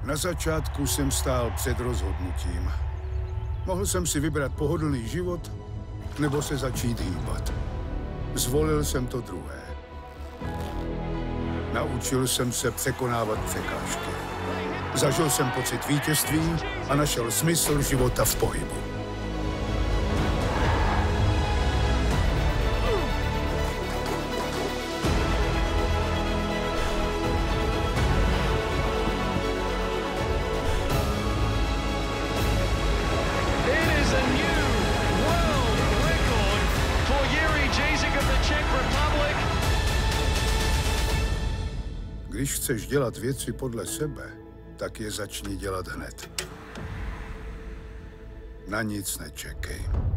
Na začátku jsem stál před rozhodnutím. Mohl jsem si vybrat pohodlný život, nebo se začít hýbat. Zvolil jsem to druhé. Naučil jsem se překonávat překážky. Zažil jsem pocit vítězství a našel smysl života v pohybu. Když chceš dělat věci podle sebe, tak je začni dělat hned. Na nic nečekej.